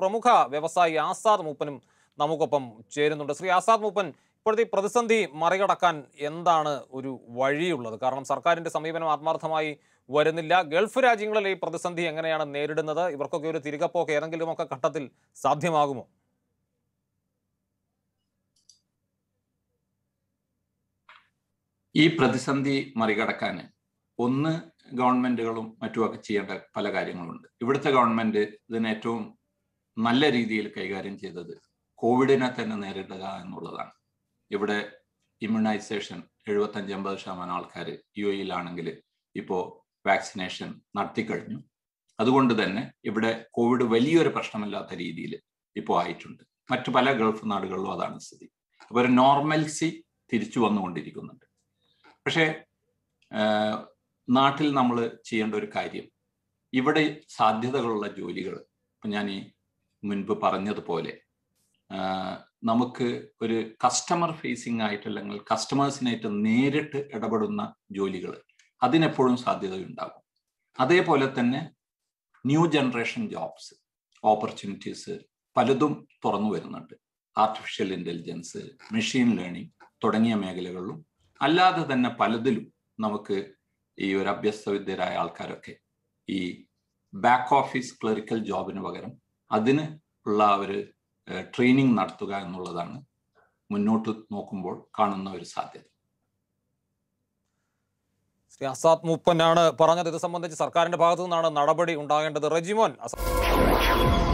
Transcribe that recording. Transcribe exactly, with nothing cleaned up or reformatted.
പ്രമുഖ വ്യവസായി ആസാദ് മൂപ്പനും നമുക്കൊപ്പം ചേരുന്നുണ്ട്. ശ്രീ ആസാദ് മൂപ്പൻ, ഇപ്പോഴത്തെ പ്രതിസന്ധി മറികടക്കാൻ എന്താണ് ഒരു വഴിയുള്ളത്? കാരണം സർക്കാരിന്റെ സമീപനം ആത്മാർത്ഥമായി വരുന്നില്ല. ഗൾഫ് രാജ്യങ്ങളിലെ ഈ പ്രതിസന്ധി എങ്ങനെയാണ് നേരിടുന്നത്? ഇവർക്കൊക്കെ ഒരു തിരികെപ്പോക്ക് ഏതെങ്കിലുമൊക്കെ ഘട്ടത്തിൽ സാധ്യമാകുമോ? ഈ പ്രതിസന്ധി മറികടക്കാൻ ഒന്ന് ഗവൺമെന്റുകളും മറ്റുമൊക്കെ ചെയ്യേണ്ട പല കാര്യങ്ങളുണ്ട്. ഇവിടുത്തെ ഗവൺമെന്റ് ഇതിന് ഏറ്റവും നല്ല രീതിയിൽ കൈകാര്യം ചെയ്തത് കോവിഡിനെ തന്നെ നേരിടുക എന്നുള്ളതാണ്. ഇവിടെ ഇമ്മ്യൂണൈസേഷൻ എഴുപത്തഞ്ച് അമ്പത് ശതമാനം ആൾക്കാർ യു എയിലാണെങ്കിൽ ഇപ്പോൾ വാക്സിനേഷൻ നടത്തിക്കഴിഞ്ഞു. അതുകൊണ്ട് തന്നെ ഇവിടെ കോവിഡ് വലിയൊരു പ്രശ്നമില്ലാത്ത രീതിയിൽ ഇപ്പോൾ ആയിട്ടുണ്ട്. മറ്റു പല ഗൾഫ് നാടുകളിലും അതാണ് സ്ഥിതി. അപ്പോൾ ഒരു നോർമൽസി തിരിച്ചു വന്നുകൊണ്ടിരിക്കുന്നുണ്ട്. പക്ഷേ നാട്ടിൽ നമ്മൾ ചെയ്യേണ്ട ഒരു കാര്യം, ഇവിടെ സാധ്യതകളുള്ള ജോലികൾ, ഇപ്പം ഞാൻ ഈ മുൻപ് പറഞ്ഞതുപോലെ നമുക്ക് ഒരു കസ്റ്റമർ ഫേസിങ് ആയിട്ട് അല്ലെങ്കിൽ കസ്റ്റമേഴ്സിനായിട്ട് നേരിട്ട് ഇടപെടുന്ന ജോലികൾ, അതിനെപ്പോഴും സാധ്യതയുണ്ടാകും. അതേപോലെ തന്നെ ന്യൂ ജനറേഷൻ ജോബ്സ് ഓപ്പർച്യൂണിറ്റീസ് പലതും തുറന്നു വരുന്നുണ്ട്. ആർട്ടിഫിഷ്യൽ ഇൻ്റലിജൻസ്, മെഷീൻ ലേണിംഗ് തുടങ്ങിയ മേഖലകളിലും അല്ലാതെ തന്നെ പലതിലും നമുക്ക് ഈ ഒരു അഭ്യസ്തവിദ്യരായ ആൾക്കാരൊക്കെ ഈ ബാക്ക് ഓഫീസ് ക്ലറിക്കൽ ജോബിന് പകരം അതിന് ഉള്ള ഒരു ട്രെയിനിങ് നടത്തുക എന്നുള്ളതാണ് മുന്നോട്ട് നോക്കുമ്പോൾ കാണുന്ന ഒരു സാധ്യത. ശ്രീ ആസാദ് മൂപ്പനാണ് പറഞ്ഞത്. ഇത് സംബന്ധിച്ച് സർക്കാരിന്റെ ഭാഗത്തു നിന്നാണ് നടപടി ഉണ്ടാകേണ്ടത്. റെജിമോൻ